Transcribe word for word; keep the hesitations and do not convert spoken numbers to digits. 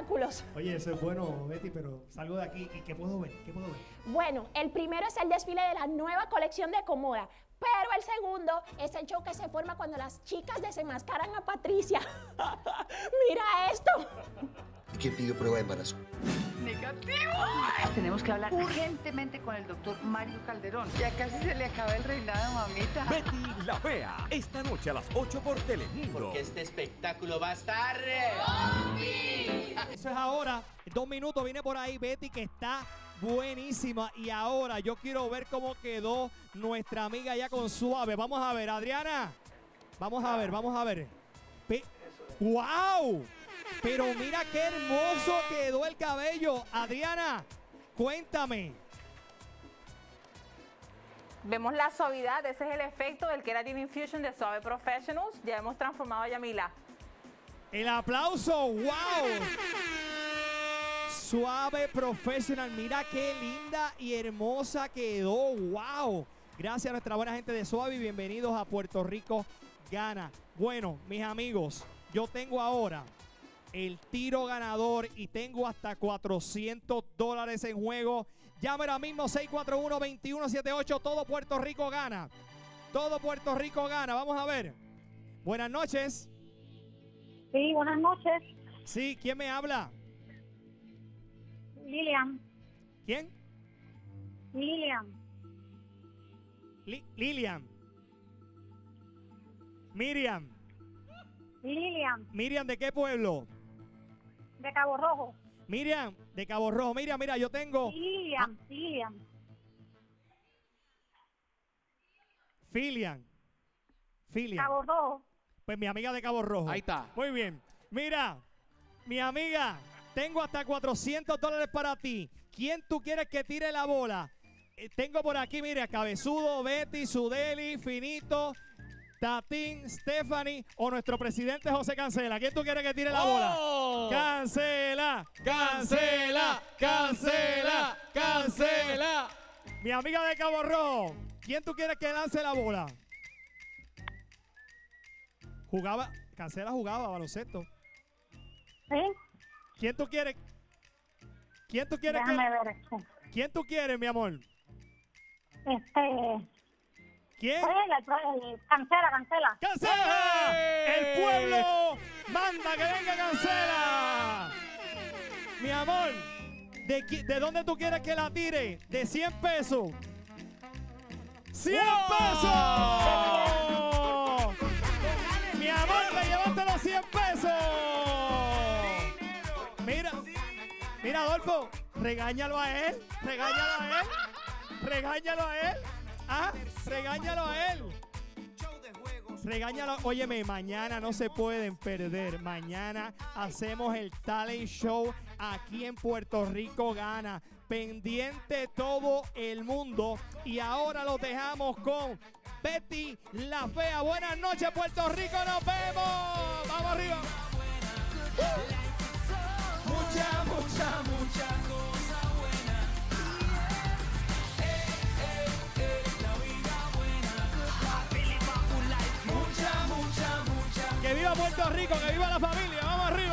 espectáculos. Oye, eso es bueno, Betty, pero salgo de aquí. ¿Y qué puedo ver? ¿Qué puedo ver? Bueno, el primero es el desfile de la nueva colección de Comoda, pero el segundo es el show que se forma cuando las chicas desenmascaran a Patricia. ¡Mira esto! ¿Quién pidió prueba de embarazo? ¡Negativo! Tenemos que hablar urgentemente con el doctor Mario Calderón. Ya casi se le acaba el reinado, mamita. Betty la Fea, esta noche a las ocho por Telemundo. Porque este espectáculo va a estar... Eso es ahora. Dos minutos viene por ahí Betty, que está buenísima. Y ahora yo quiero ver cómo quedó nuestra amiga ya con Suave. Vamos a ver, Adriana. Vamos a ver, vamos a ver. Pe ¡Wow! Pero mira qué hermoso quedó el cabello. Adriana, cuéntame. Vemos la suavidad, ese es el efecto del Keratin Infusion de Suave Professionals. Ya hemos transformado a Yamila. El aplauso, wow. Suave Professional, mira qué linda y hermosa quedó, wow. Gracias a nuestra buena gente de Suave y bienvenidos a Puerto Rico Gana. Bueno, mis amigos, yo tengo ahora el tiro ganador y tengo hasta cuatrocientos dólares en juego. Llame ahora mismo seis cuatro uno, dos uno siete ocho. Todo Puerto Rico gana. Todo Puerto Rico gana. Vamos a ver. Buenas noches. Sí, buenas noches. Sí, ¿quién me habla? Lilian. ¿Quién? Lilian. Li Lilian. Miriam. Lilian. Miriam, ¿de qué pueblo? De Cabo Rojo. Miriam, de Cabo Rojo. Miriam, mira, yo tengo... Lilian, ah. Lilian. Filian. Filian. Cabo Rojo. Pues mi amiga de Cabo Rojo. Ahí está. Muy bien. Mira, mi amiga, tengo hasta cuatrocientos dólares para ti. ¿Quién tú quieres que tire la bola? Eh, tengo por aquí, mira, Cabezudo, Betty, Sudeli, Finito, Tatín, Stephanie o nuestro presidente José Cancela. ¿Quién tú quieres que tire la bola? ¡Oh! Cancela, Cancela, cancela, cancela. Mi amiga de Cabo Rojo, ¿quién tú quieres que lance la bola? Jugaba, Cancela jugaba baloncesto. ¿Sí? ¿Quién tú quieres? ¿Quién tú quieres Déjame que? ver esto. ¿Quién tú quieres, mi amor? Este... ¿Quién? Pues el, el, cancela, cancela. ¡Cancela! ¡Eh! ¡El pueblo manda que venga Cancela! Mi amor, ¿de, ¿de dónde tú quieres que la tire? ¿De cien pesos? ¡cien pesos! Mi amor, te llevaste los cien pesos. Mira, mira, Adolfo, regáñalo a él, regáñalo a él, regáñalo a él. Ah, regáñalo a él. Regáñalo. Óyeme, mañana no se pueden perder. Mañana hacemos el talent show aquí en Puerto Rico Gana. Pendiente todo el mundo. Y ahora los dejamos con Betty la Fea. Buenas noches, Puerto Rico. Nos vemos. Vamos arriba. Uh. Mucha, mucha, mucha cosa buena. ¡Que viva Puerto Rico! ¡Que viva la familia! ¡Vamos arriba!